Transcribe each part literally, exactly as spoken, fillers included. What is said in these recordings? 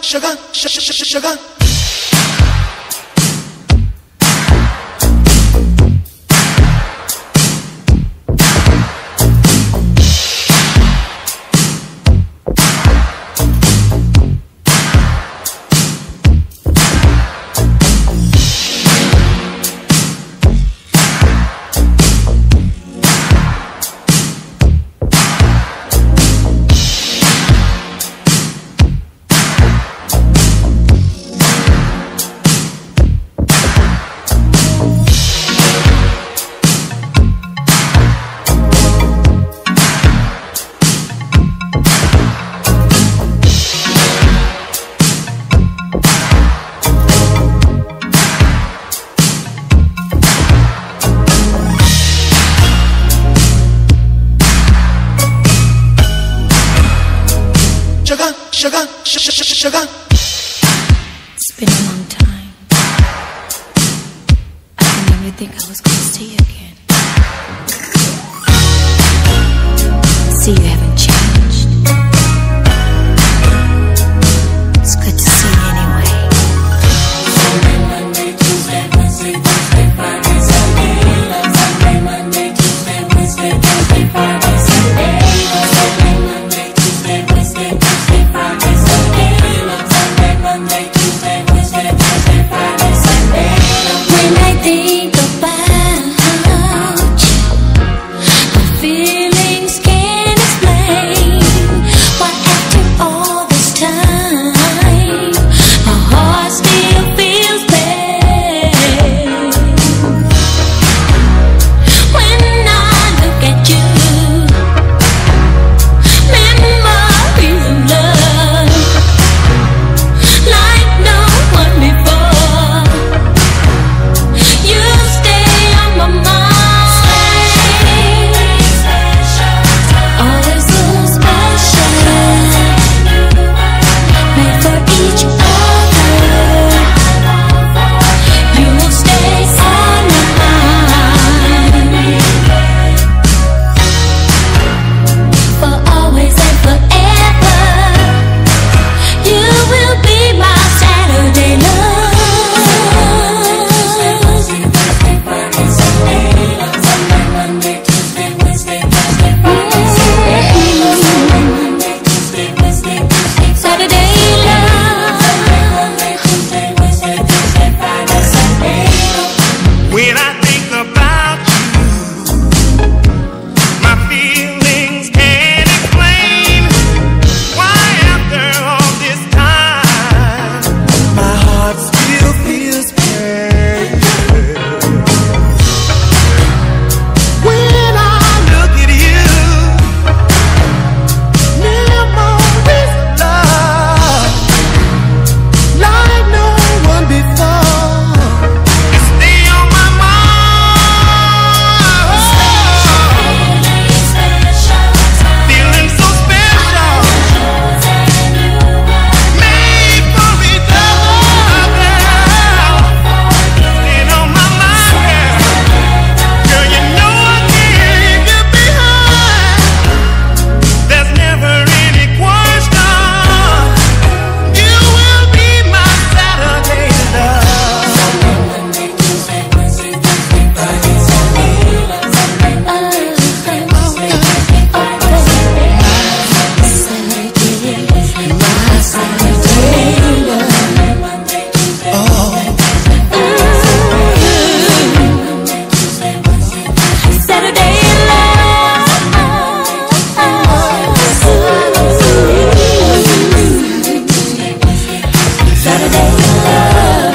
sugar, sugar, sugar. Sugar, sugar, sugar, sugar. It's been a long time. I didn't even think I was gonna see you again. See, you haven't changed. It's good to see you anyway. Sunday, Monday, Tuesday, Wednesday, Thursday, Friday, Sunday. Sunday, Monday, Tuesday, Wednesday, Thursday, Friday, Sunday. Sunday, Monday, Tuesday, Wednesday, Thursday, Friday, Sunday. Sunday, Monday, Tuesday, Wednesday, Thursday, Friday, Sunday. When I think about you, the feelings can't explain why after all this time my heart still feels pain. When I look at you, memories of love like no one before. You stay on my mind, always so special, made for each other. You will stay on my mind for always and forever. You will be my Saturday love. Sunday, Monday, Tuesday, Wednesday, Thursday, Friday, Sunday. Sunday, Monday, Tuesday, Wednesday, Thursday, Saturday love. Monday, Tuesday, Wednesday, Thursday, Friday, Sunday. When I think about you, my feelings can't explain why after all this time my heart still feels pain. When I look at you, memories of love like no one before. Stay on my mind. Feeling so special, made for each other. Staying on my mind, girl. Girl, you know I can't leave you behind. There's never any question. You will be my Saturday love. Monday, Tuesday, Wednesday, Thursday, Friday, Sunday. Sunday, Monday, Tuesday, Wednesday, Thursday, Friday, Sunday. Sunday, Tuesday, Wednesday, Thursday, Sunday, Monday, Tuesday, Wednesday, Saturday love. Saturday love.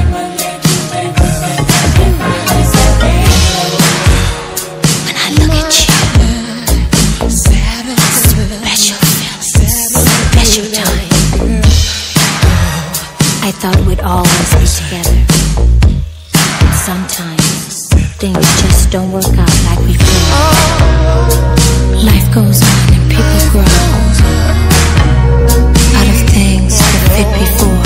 When I look at you, special feelings, special time. I thought we'd always be together. Sometimes things just don't work out like before. Life goes on and people grow out of things that fit before.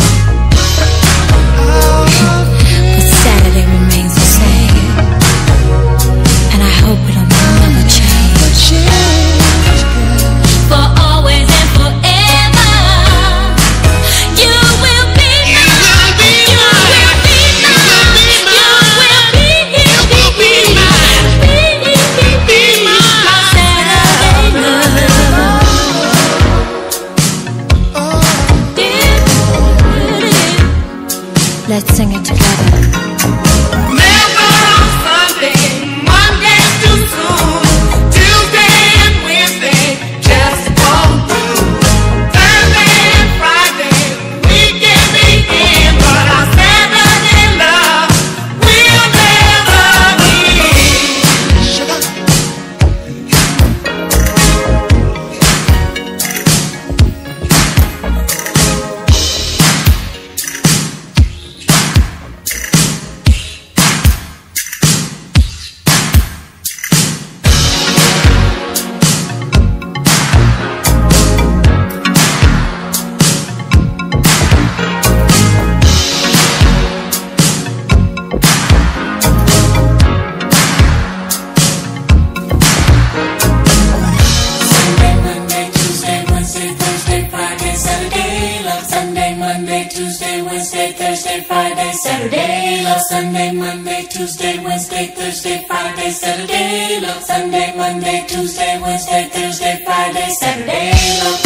But Saturday remains the same, and I hope it'll never change. For always and forever, you Saturday love, Sunday, Monday, Tuesday, Wednesday, Thursday, Friday, Saturday love, Sunday, Monday, Tuesday, Wednesday, Thursday, Friday, Saturday love.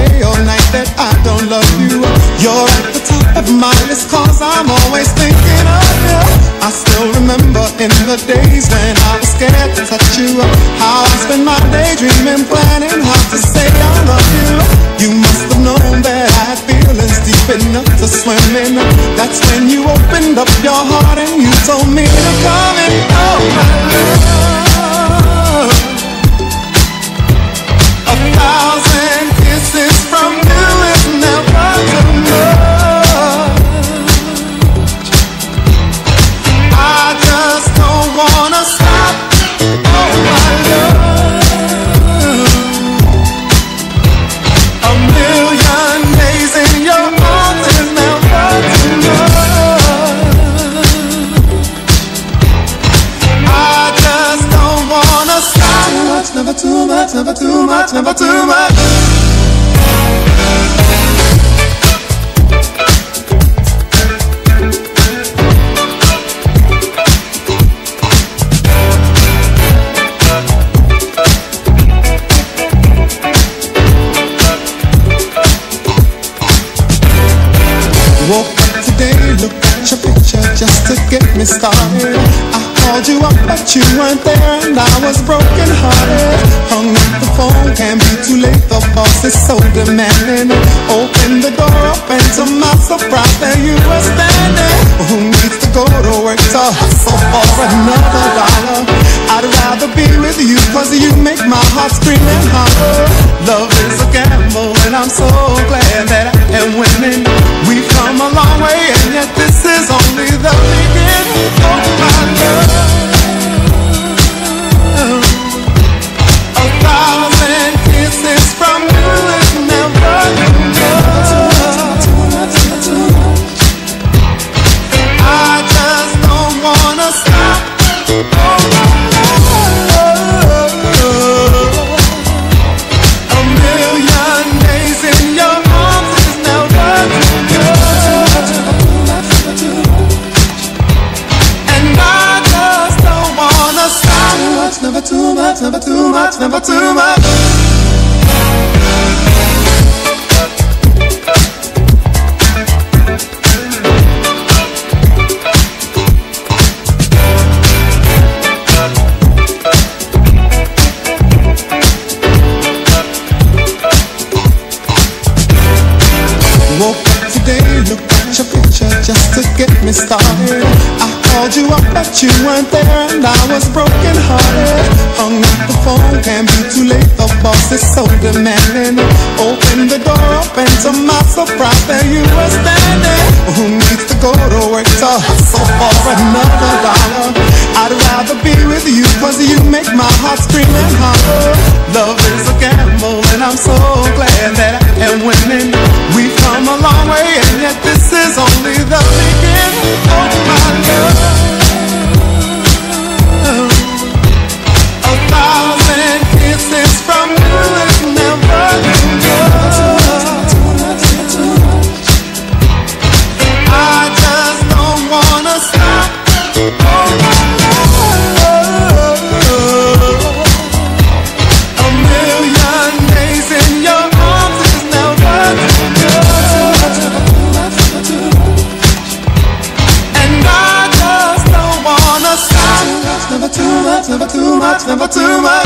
day or night that I don't love you. You're at the top of my list, cause I'm always thinking of you. I still remember in the days when I was scared to touch you, how I spent my day dreaming, planning how to say I love you. You must have known that I had feelings deep enough to swim in. That's when you opened up your heart and you told me to come in. Oh my love, a thousand kisses from you is never too much. I just don't wanna stop. Oh my love, a million days in your arms is never too much. I just don't wanna stop. Never too much, never too much, never too much. Woke up today, looked at your picture just to get me started. I called you up but you weren't there and I was broken hearted. Hung up the phone, can't be too late, the boss is so demanding. Opened the door up and to my surprise there you were standing. Who needs to go to work to hustle for another dollar? I'd rather be with you cause you make my heart scream and holler. Love is a gamble and I'm so glad that I am winning. We've come a long way and yet this is only the beginning. Oh my love, a thousand kisses from you is never enough. I just don't wanna stop. Oh my love, a million days in your arms is never enough. And I just don't wanna stop. Never too much, never too much, never too much. Woke up today, looked at your picture just to get me started. I called you up but you weren't there and I was broken hearted. Hung up the phone, can't be too late, the boss is so demanding. Opened the door up and to my surprise there you were standing. Who needs to go to work to hustle for another dollar? I'd rather be with you cause you make my heart scream and holler. Love is a gamble and I'm so glad that I am winning. We've come a long way and yet this is only the beginning. Oh my love, a thousand kisses from you is never enough. I just don't wanna stop. Oh my love, a million days in your arms is never enough. And I just don't wanna stop. Never too much, never too much, never too much.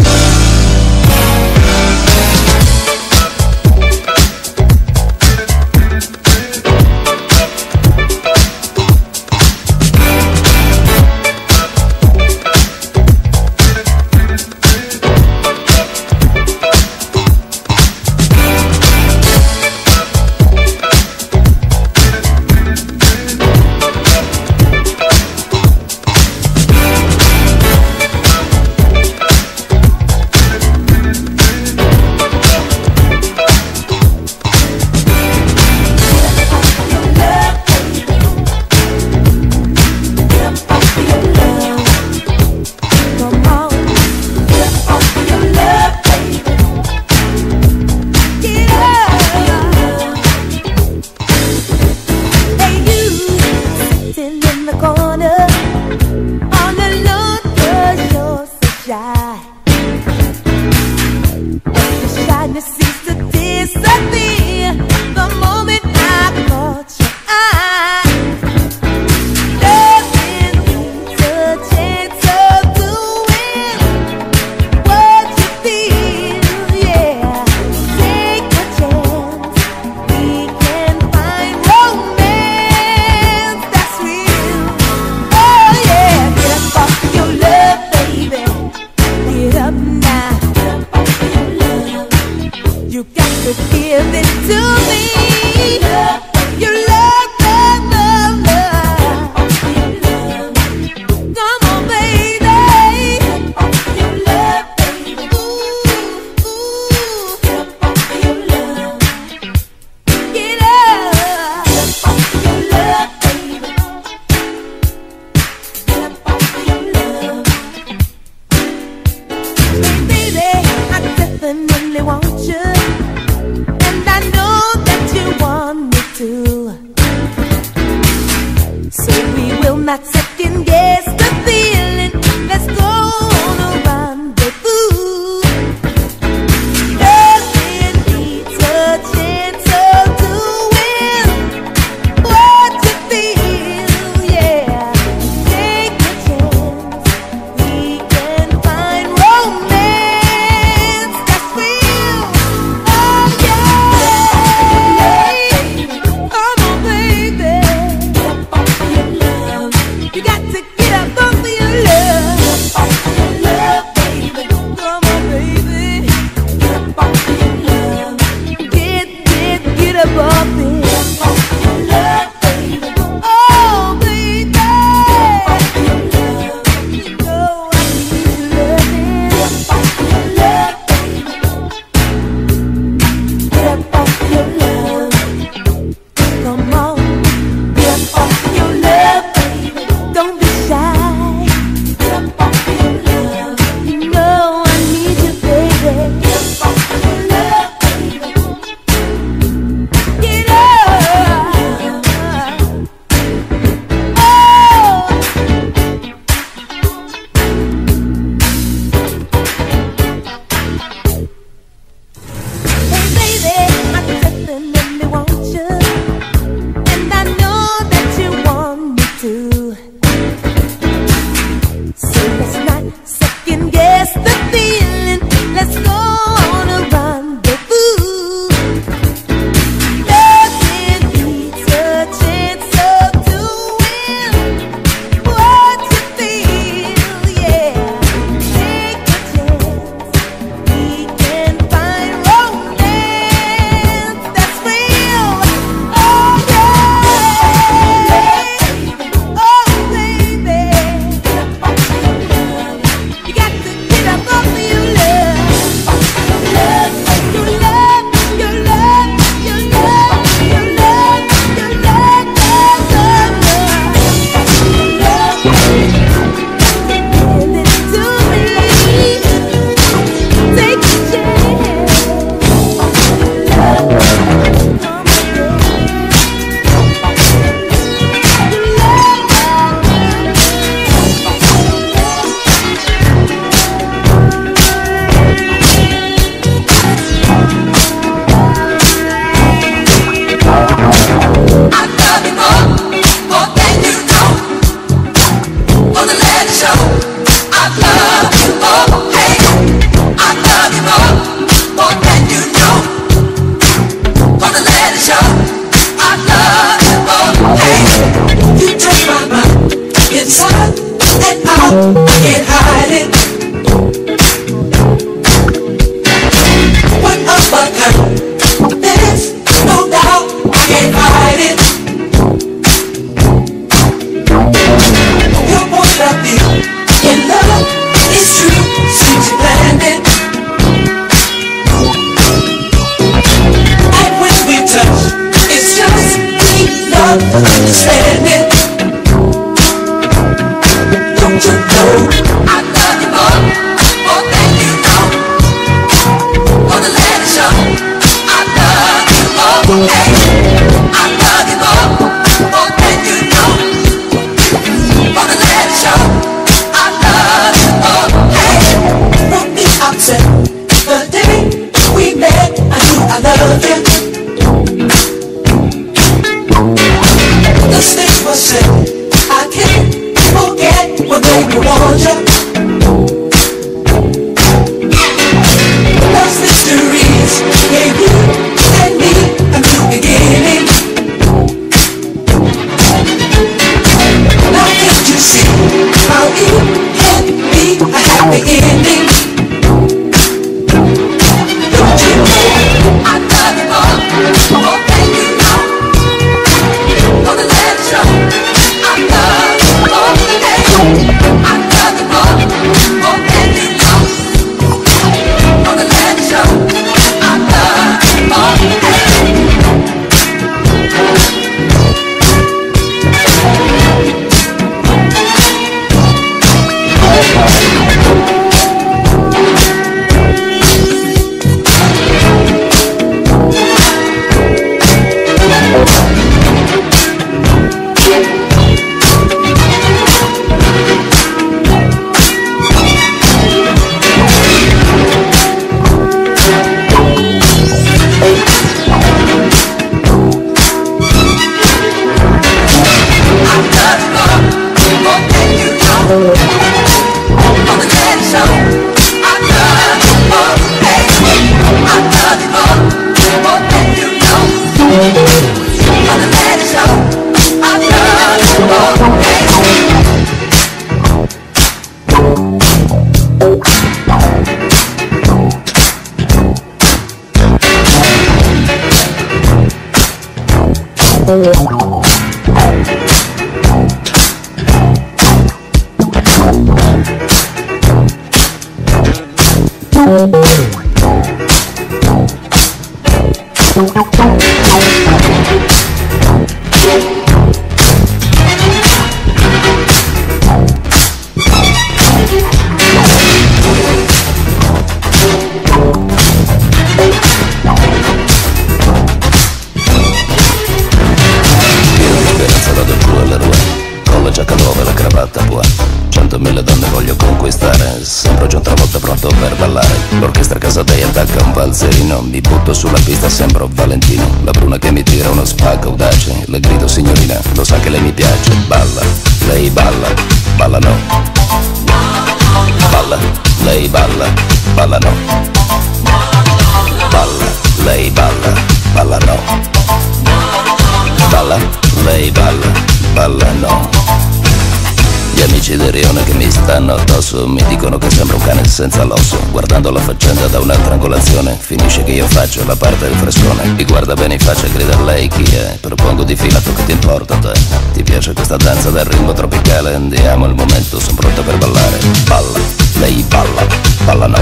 Centomila donne voglio conquistare, sembro già travolta pronto per ballare. L'orchestra Casadei attacca un valzerino, mi butto sulla pista, sembro Valentino. La bruna che mi tira uno spacco audace, le grido signorina, lo sa che lei mi piace. Balla, lei balla, balla no. Balla, lei balla, balla no. Balla, lei balla, balla no. Balla, lei balla, balla no. Gli amici del Rione che mi stanno addosso mi dicono che sembra un cane senza l'osso. Guardando la faccenda da un'altra angolazione, finisce che io faccio la parte del frescone. Mi guarda bene in faccia e grida a lei chi è. Propongo di filato che ti importa a te. Ti piace questa danza del ritmo tropicale? Andiamo al momento, sono pronta per ballare. Balla, lei balla, balla no.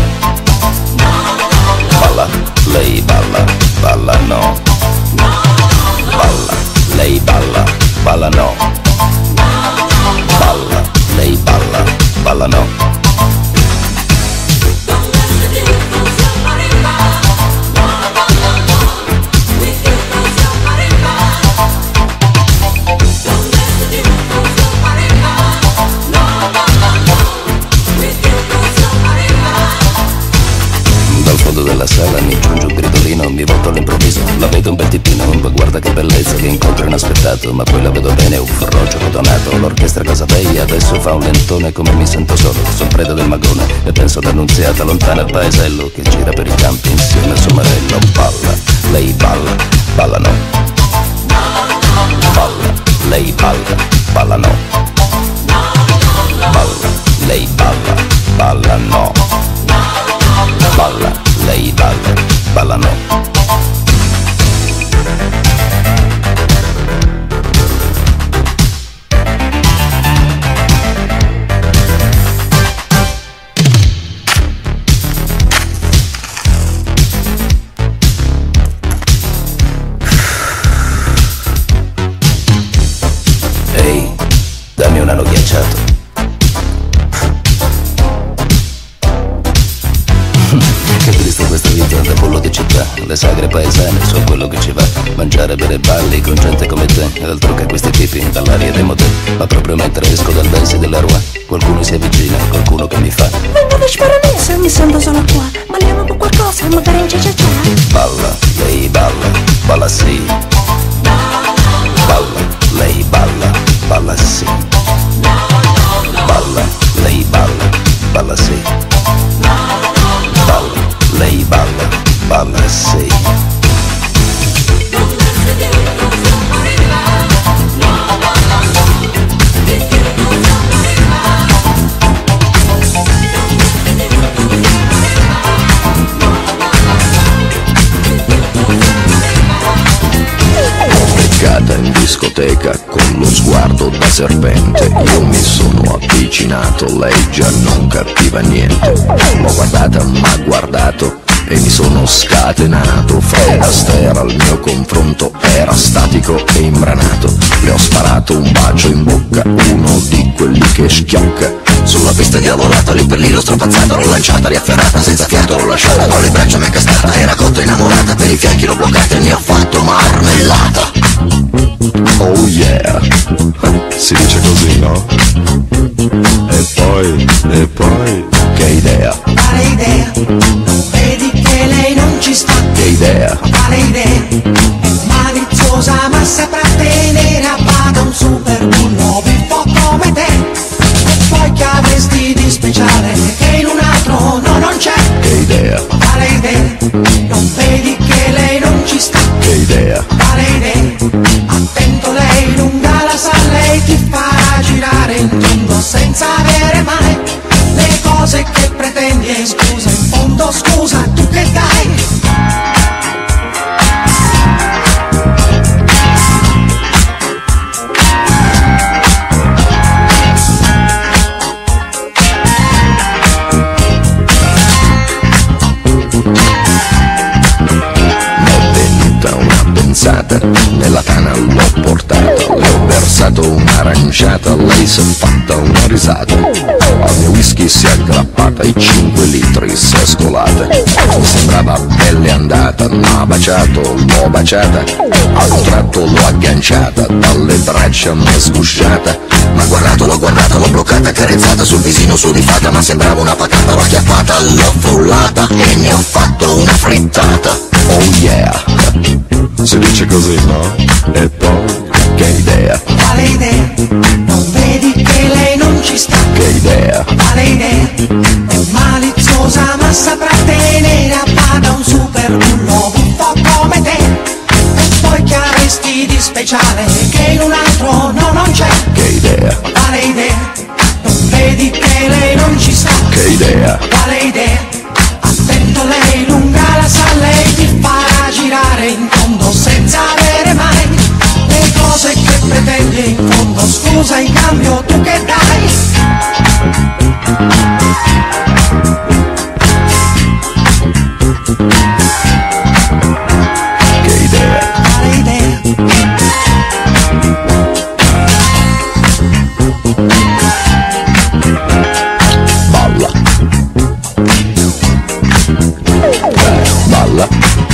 Balla, lei balla, balla no. Balla, lei balla, balla no. Balla, lei balla, balla no. Dal fondo della sala mi giunge un gridolino, mi volto all'improvviso, la vedo un bel tipino, ma guarda che bellezza, che incontro inaspettato, ma poi la vedo bene, un forroggio rotonato. L'orchestra Casadei adesso fa un lentone, come mi sento solo, son preda del magone e penso d'Annunziata lontana al paesello che gira per i campi insieme al suo marello. Balla, lei balla, balla no. Balla, lei balla, balla no. Balla, lei balla, balla no. Balla, lei balla, balla no. Ehi, dammi un anno ghiacciato. Che triste questa vita da pollo di città. Le sagre paesane sono quello che ci va. Mangiare, bere, balli con gente come te. Altro che questi tipi dall'aria dei motel. Ma proprio mentre esco dal Daisy della Rua, qualcuno si avvicina, qualcuno che mi fa: vengo da Sparanese, mi sento solo qua. Balliamo un po' qualcosa, magari in cia cia. Balla, lei balla, balla sì. Balla, lei balla, balla sì. Balla, lei balla, balla sì. Balla, lei balla, balla sì. In discoteca con lo sguardo da serpente, io mi sono avvicinato, lei già non capiva niente. L'ho guardata, m'ha guardato e mi sono scatenato. Fred Astaire al mio confronto era statico e imbranato. Le ho sparato un bacio in bocca, uno di quelli che schiocca. Sulla pista diavolata, lì per lì l'ho strapazzata, l'ho lanciata, riafferrata, senza fiato l'ho lasciata, con le braccia m'è cascata, era cotta innamorata, per i fianchi l'ho bloccata e ne ho fatto marmellata. Oh yeah, si dice così, no? E poi, e poi, che idea, Quale idea? Non vedi che lei non ci sta? che idea, Quale idea? È maliziosa ma saprà tenere a bada un super bullo biffo come te. E poi che avresti di speciale che in un altro no non c'è? che idea, Quale idea? Non vedi che lei non ci sta? che idea, Quale idea? Attento, lei lunga la sa, lei ti fa girare in tondo senza avere mai le cose che pretendi. E scusa, in fondo scusa, tu che dai? serata, nella tana l'ho portata, le ho versato un'aranciata, lei si è fatta una risata, al mio whisky si è aggrappata, i cinque litri si è scolata, mi sembrava pelle andata, m'ha baciato, l'ho baciata, a un tratto l'ho agganciata, dalle braccia m'è sgusciata, ma guardato, l'ho guardata, l'ho bloccata, carezzata sul visino sudifata, ma sembrava una patata, l'ho acchiappata, l'ho frullata e ne ho fatto una frittata. Oh yeah, si dice così, no? E poi che idea, Quale idea? Non vedi che lei non ci sta? che idea, Quale idea? È maliziosa ma saprà tenere a bada un super bullo buffo come te. E poi che avresti di speciale che in un altro no non c'è? che idea, Quale idea? Non vedi che lei non ci sta? che idea, Quale idea? Attento, lei lunga la sa, lei ti farà girare in fondo senza avere mai le cose che pretendi in fondo. Scusa, in cambio tu che dai? che idea, Quale idea? balla, eh, balla,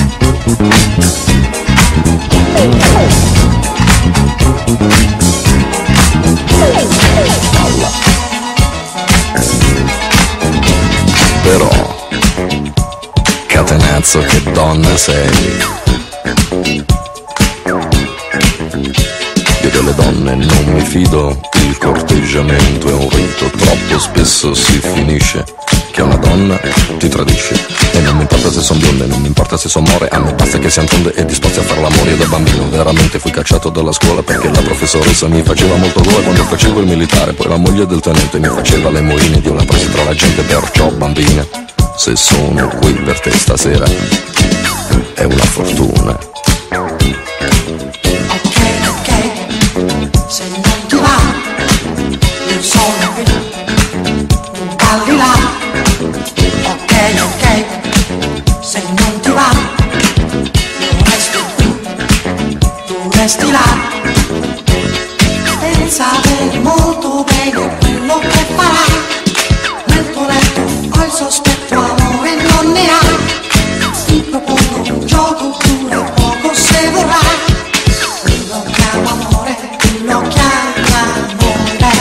balla, però, catenazzo che donna sei. Io delle donne non mi fido, il corteggiamento è un rito, troppo spesso si finisce che una donna ti tradisce. E non mi importa se son bionde, non mi importa se son more, a me basta che siano tonde e disposti a fare l'amore. Io da bambino veramente fui cacciato dalla scuola perché la professoressa mi faceva molto gola quando facevo il militare. Poi la moglie del tenente mi faceva le moine ed io la presi tra la gente, perciò bambina, se sono qui per te stasera è una fortuna. Ok, ok, se non ti va, io sono qui, non balli là. Ok, ok, se non ti va, io resto qui, tu resti là. Pensa bene, molto bene quello che farai. Nel tuo letto ho il sospetto, amore non ne hai. Ti propongo un gioco dura poco se vorrai. Tu lo chiamo amore, tu lo chiami amore.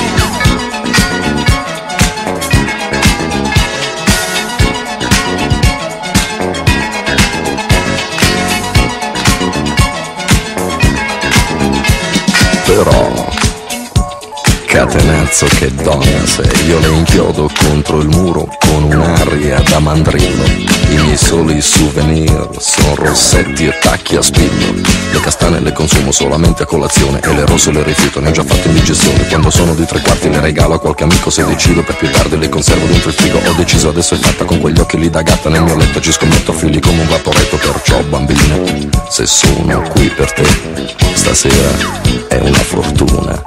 Però, catenazzo che donna sei, io le inchiodo contro il muro con un'aria da mandrillo. I miei soli souvenir sono rossetti e tacchi a spillo. Le castane le consumo solamente a colazione e le rosse le rifiuto, ne ho già fatto indigestione. Quando sono di tre quarti le regalo a qualche amico se decido, per più tardi le conservo dentro il frigo. Ho deciso, adesso è fatta, con quegli occhi lì da gatta nel mio letto ci scommetto figli come un vaporetto. Perciò bambina, se sono qui per te stasera è una fortuna.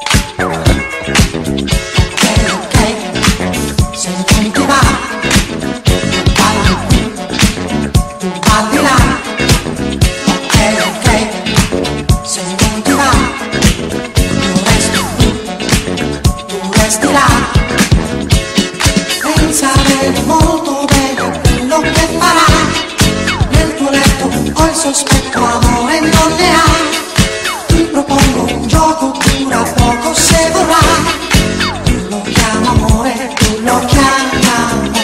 Ok, ok, se non ti va, io ballo qui, tu balli là. Ok, ok, se non ti va, io resto qui, tu resti là. Pensa bene, molto bene quello che farai. Nel tuo letto ho il sospetto, amore non ne hai. Ti propongo un gioco, dura poco se vorrai. Tu lo chiami amore, tu lo chiami amore.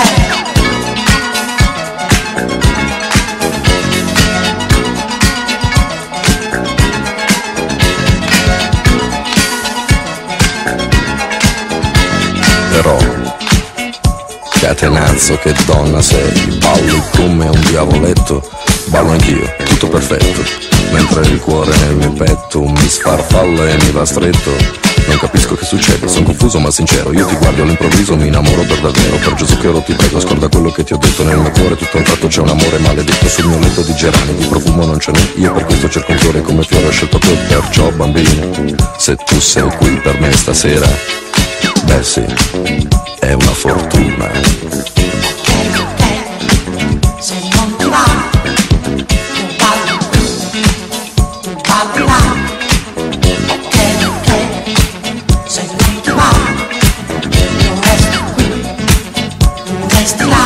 Però, catenazzo che donna sei, balli come un diavoletto, ballo anch'io, tutto perfetto. Mentre il cuore nel mio petto mi sfarfalla e mi va stretto. Non capisco che succede, sono confuso ma sincero. Io ti guardo all'improvviso, mi innamoro per davvero. Per Gesù che oro ti prego, scorda quello che ti ho detto. Nel mio cuore tutto a un tratto c'è un amore maledetto. Sul mio letto di gerani, di profumo non ce n'è. Io per questo cerco un fiore come fiore ho scelto te. Perciò bambina, se tu sei qui per me stasera, beh sì, è una fortuna. Ok, ok, se non ti va, tu balli qui, tu al di là. Ok, ok, se lei ti va, io resto qui, tu resti là.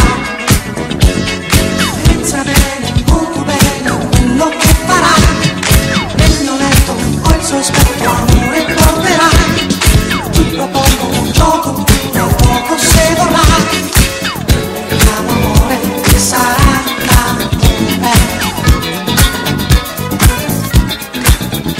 Pensa bene, molto bene, quello che farà. Nel mio letto ho il sospetto, amore porterà. Ti propongo un gioco, tra poco se vorrà. Vediamo amore che sarà tanto bello.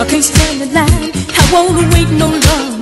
I can't stand the line. I won't wait no love.